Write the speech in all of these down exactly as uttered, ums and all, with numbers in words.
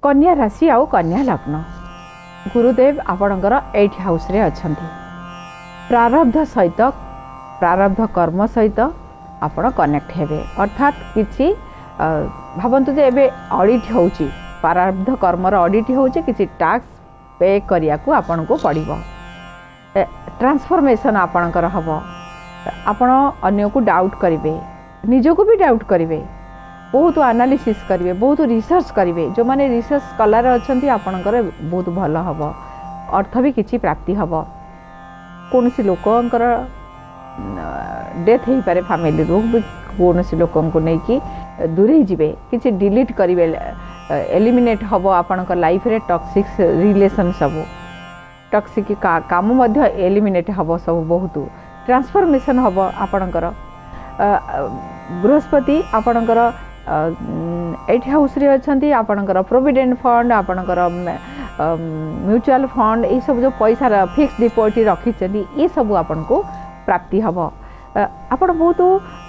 कन्या राशि आउ कन्या लग्न गुरुदेव आपणकर एट हाउस रे अछंती प्रारब्ध सहित प्रारब्ध कर्म सहित आपण कनेक्ट हेबे अर्थात किछि भावंतु जे एबे ऑडिट होउची प्रारब्ध कर्म रो ऑडिट होउची किछि टैक्स पे करिया को आपण को पड़िबो ट्रांसफॉर्मेशन आपणकर हबो आपण अन्य को डाउट करिवे निज को भी डाउट करिवे बहुत एनालिसिस करिवे बहुत रिसर्च करिवे जो माने रिसर्च स्कॉलर अछंती आपणकर बहुत भलो हबो अर्थ भी किछि प्राप्ति हबो कोनसी लोकंकर डेथ हो पारे फैमिली रो कौन लोक नहीं कि दूरे जीवे किसी डिलीट करेंगे एलिमिनेट हम आपण लाइफ रे टॉक्सिक रिलेशन सब टॉक्सिक का, काम मध्य एलिमिनेट हम सब बहुत ट्रांसफॉर्मेशन हम आपणकर बृहस्पति आपणकर एट हाउस रे अछंती आपणकर प्रोविडेंट फंड आपणकर म्यूचुअल फंड ये सब जो पैसा फिक्स डिपॉजिट रखी ये सब आपन को प्राप्ति हम आपण बहुत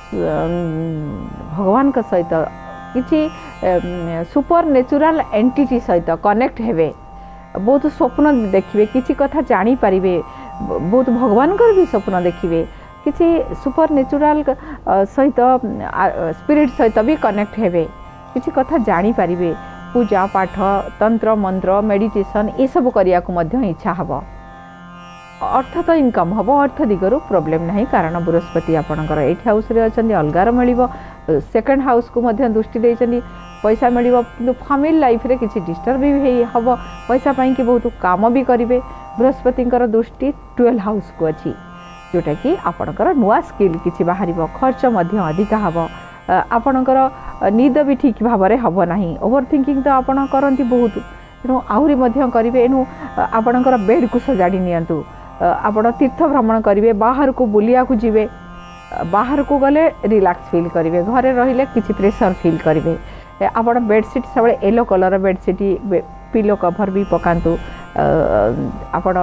भगवान का सहित किसी सुपर नेचुरल एंटिटी सहित कनेक्ट हेबे बहुत स्वप्न देखिए किसी कथा जानी पारिबे बहुत भगवान का भी स्वप्न देखिए किसी सुपर नेचुरल सहित स्पिरिट सहित भी कनेक्ट हेबे किसी कथा जानी पारिबे पूजा पाठ तंत्र मंत्र मेडिटेशन ये सब करिया को मध्य इच्छा हबो अर्थ तो इनकम हम अर्थ दिगरु प्रोब्लेम नहीं कारण बृहस्पति आपणकर एट हाउस रे अछंती अलगार मिलिबो सेकंड हाउस को मध्य दृष्टि देछंती पैसा मिलिबो किंतु फैमिली लाइफ रे किछि डिस्टर्ब भी हबो पैसा पाई कि बहुत काम भी करिवे बृहस्पतिकर दृष्टि ट्वेल्व हाउस को अछि जोटा कि आपणकर नुआ स्किल किछि बाहरिबो खर्च मध्य अधिक हबो आपणकर निद भी ठीक भाव में हम ना ओवर थिंकिंग तो आपण करती बहुत तेणु आहरी मध्य करेंगे एणु आपणकर बेड को सजाड़ी नियंतु आपण तीर्थ भ्रमण करेंगे बाहर को बुलिया को जीवे बाहर को गले रिलैक्स फील करेंगे घरे रहिले किछि प्रेशर फील करेंगे आपण बेडसीट सब yellow colour bedsheet pillow cover भी पकातु आपण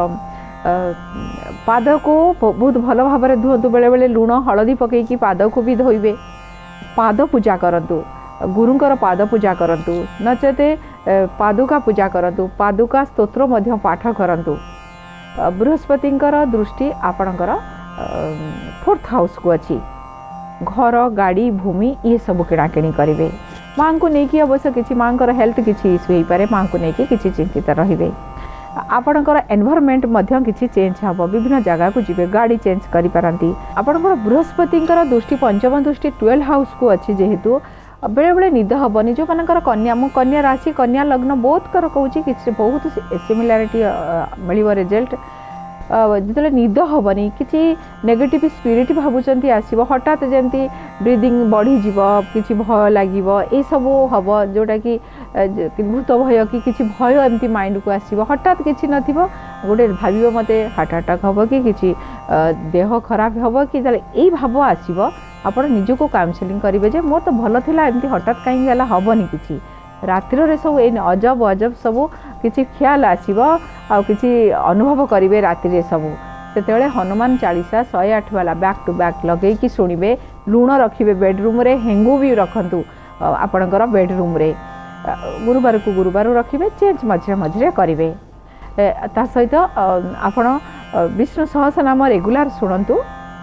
पाद को बहुत भल भाव में धुंतु बेले बेले लुण हलदी पकईकी पाद को भी धोइबे पाद पूजा करंतु गुरुंकर पाद पूजा करंतु नचेते पादुका पूजा करंतु पादुका स्तोत्र मध्य पाठ करंतु बृहस्पतिंकर दृष्टि आपणकर फोर्थ हाउस को अछि घर गाड़ी भूमि ये सब किणाकिणी करेंगे माँ को लेकिन अवश्य किसी माँ हेल्थ किसी इश्यू हो पारे माँ को लेकिन किसी चिंतित रहिबे आपणकर एनवायरनमेंट मध्य किसी चेंज हम विभिन्न जगह को जीवे गाड़ी चेंज करि पारंती आपणकर बृहस्पतिंकर दृष्टि पंचम दृष्टि ट्वेल्व हाउस को अच्छी जेहेतु बेले बेले निद हेनी जो मानकर कन्या मु कन्या राशि कन्या लग्न बहुत कर कहूँ कि बहुत सिमिलारिटी मिल रिजल्ट जो निद हेनी किसी नेगेटिव स्पिरिट भावुंट आसो हठात जमी ब्रीदिंग बढ़ीज कि भय लगे ये सब हम जोटा कि भूत भय कि किसी भय एमती माइंड को आसो हठात किसी न गोटे भाव मत हार्ट अटैक हम कि किसी देह खराब हम कि यही भाव आसो आप निजको काउनसेलिंग करेंगे जे मोर तो भल था एमती हठात कहीं हेनी किसी रातिर सब ये अजब अजब सब किसी ख्याल आसो आ किसी अनुभव करेंगे रातिर सब से हनुमान चालीसा शहे आठ वाला बैक टू बैक लगे शुणे लुण रखिए बेडरूम रे हेंगू भी रखु आपणकर बेडरूम रे गुरुवार को गुरुवार रखिए चेंज मझे मझे करेंगे ता सहित आपण विष्णु सहस्रनाम रेगुलार शुणु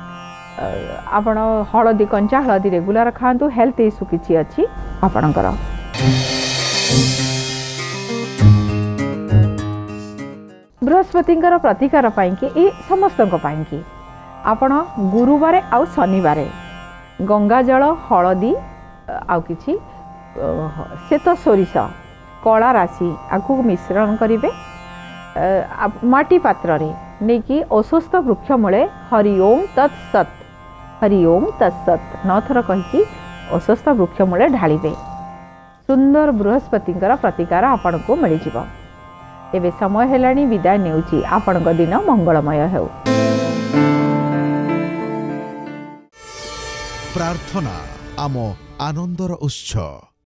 आपण हलदी कंचा हलदी रेगुलार खातु हेल्थ इश्यू किसी अच्छी आपणकर बृहस्पतिंकर प्रतिकार पाइंकी ये समस्त पाइंकी आपण गुरुवार आउ शनिवार गंगा जल हलदी आउ किछि श्वेत सोरिष कला राशि आकु मिश्रण करेंगे माटी पात्र रे नहीं अस्वस्थ वृक्ष मूले हरि ओम तत्सत हरि ओम तत्सत नौ थर कहीकि अस्वस्थ वृक्ष मूले ढालिबे सुंदर बृहस्पतिंकर प्रतिकार आपण को मिल जिवो एबे समय हेलानी विदाय नेउची आपण को दिन मंगलमय हेउ। प्रार्थना आम आनंदर उत्सव।